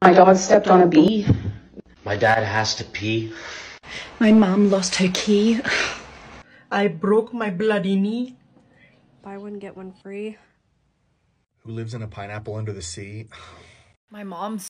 My dog stepped on a bee. My dad has to pee. My mom lost her key. I broke my bloody knee. Buy one, get one free. Who lives in a pineapple under the sea? My mom's